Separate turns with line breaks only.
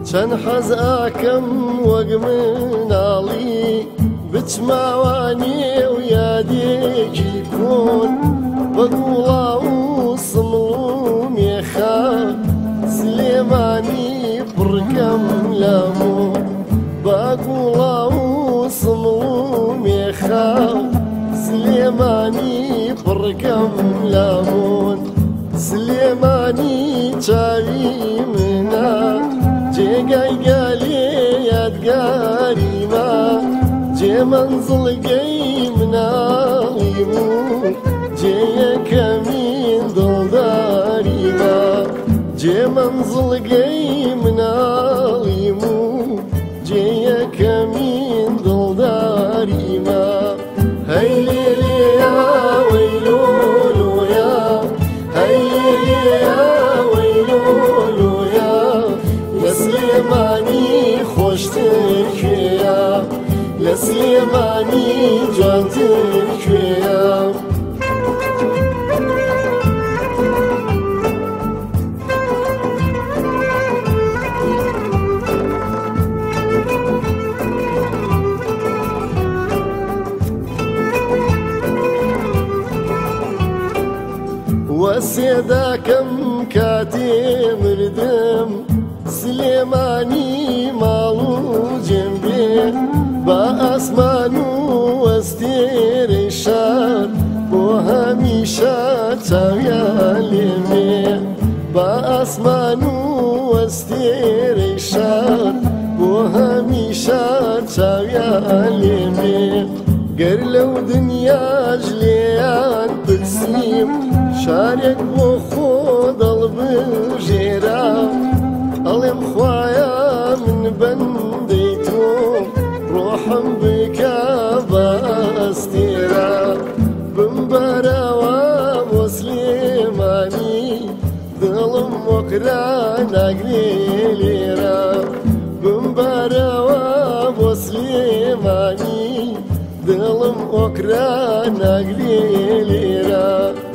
چەند حەز ئاکەم وەک مناڵی بچماوانێ و یادێکی کۆن بە گوڵاو و سمڵ و مێخان سلێمانی پڕکەم لەمۆ بە گوڵاو و سمڵ و مێخان سلێمانی پڕکەم لەمۆن سلێمانی چاوی منە جێگای گالێ یادگاریمە جێ مەنزڵگەی مناڵیم و جێ یەکەمین دڵداریمە جێ مەنزڵگەی مناڵیم و جێ یەکەمین دڵداریمە هەی لێلێیا وەی لۆلۆیا هەی لێلێیا وەی لۆلۆیا لە سلێمانی خۆشتر کوێیە لە سلێمانی جوانتر کوێیە وەسێ داکەم کاتێ مردم سلێمانی ماڵ و جێم بێ بە ئاسمان و وەستێرەی شار بۆ هەمیشە چاویان لێمێ بە ئاسمان و وەستێرەی شار بۆ هەمیشە چاویان لێمێ گەر لەو دنیاش لێیان پرسیم شارێک بۆ خۆ دڵبژێرا ئەڵێم خوایە من بەندەی تۆ ڕۆحم بکە بەستێرا بمبەرەوە بۆ سلێمانی دڵم وەکرا ناگرێ لێرە بمبەرەوە بۆ سلێمانی دڵم وەکرا ناگرێ لێرە